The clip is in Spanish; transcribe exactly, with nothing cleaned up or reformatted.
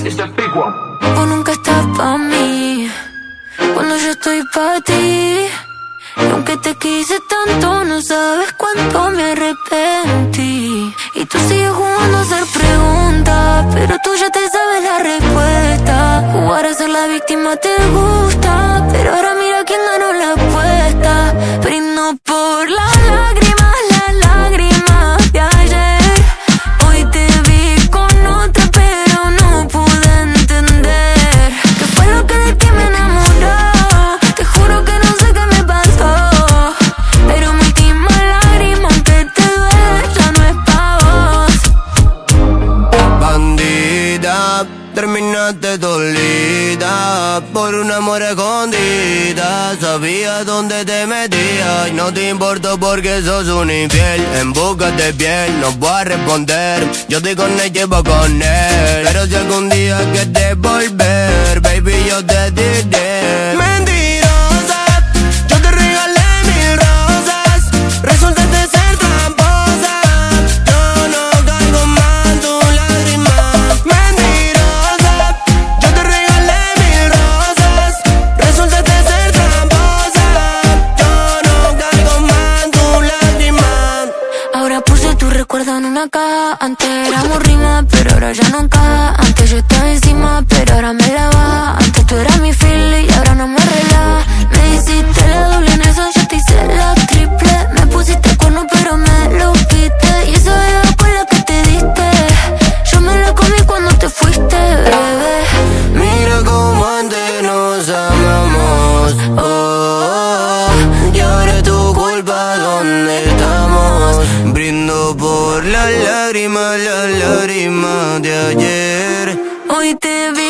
It's the big one. Vos nunca estás pa' mí cuando yo estoy pa' ti. Y aunque te quise tanto, no sabes cuánto me arrepentí. Y tú sigues jugando a hacer preguntas, pero tú ya te sabes la respuesta. Jugar a ser la víctima te gusta, pero ahora mira quién ganó la apuesta. Brindo por las lágrimas, las lágrimas de ayer. Hoy te vi con otra, pero no pude entender qué fue lo que de ti me enamoró. Te juro que no sé qué me pasó, pero mi última lágrima, aunque te duele, ya no es pa' vos. Bandida, terminaste dolida por un amor escondida. Sabía dónde te metías y no te importó porque sos un infiel. En busca de piel, no voy a responder. Yo estoy con ella y voy con él. Pero si algún día quieres volver, baby, yo te diré. Mentirosa, yo te regalé mil rosas. Resultaste ser tramposa. Yo no caigo más en tu lágrima. Mentirosa, yo te regalé mil rosas. Resultaste ser tramposa. Yo no caigo más en tu lágrima. Ahora puse tu recuerdo en una caja. Antes éramos rima, pero ahora ya no encaja. Antes yo estaba encima, pero ahora me la baja. Antes tú eras mi fili y ahora no me relaja. Me hiciste la doble en eso, yo te hice la triple. Me pusiste cuerno, pero me lo quité. Y esa beba con la que te diste, yo me la comí cuando te fuiste, bebé. Mira cómo antes nos amamos. Oh, oh, oh. Y ahora es tu culpa, ¿dónde estamos? Brindo por las lágrimas, las lágrimas de ayer. Hoy te vi